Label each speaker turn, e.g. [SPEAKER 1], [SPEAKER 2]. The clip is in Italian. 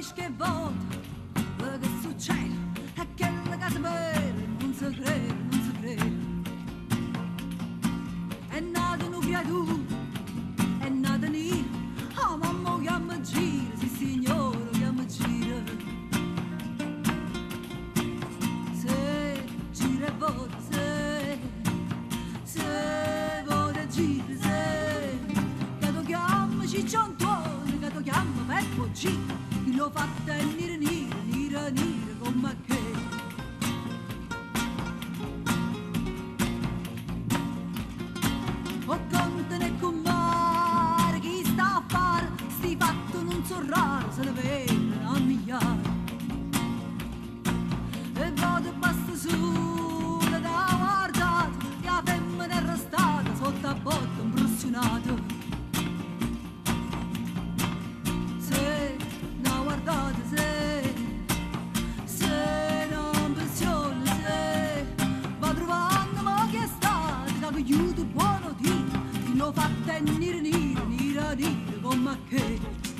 [SPEAKER 1] capisci che volta, che succede, è che la casa vera non si crede, non si crede. È nata una creatura, è nata nera, oh mamma che mi gira, sì signore che mi gira. Se gira e volta, se volta gira, se che tu chiami Cicciantone, che tu chiami Peppo G, chi lo fatta è nera nera, nera nera come che. O contane con mare, chi sta a fare, sti fatto non so raro, se ne vede a migliaia. E vado e basta sola da guardare, che la femmina è arrestata sotto a botta impressionata. Se non guardate, se non pensione, se va trovando ma che è stata, che aiuto buono Dio, chi lo fatta è nera nera, nera nera come che.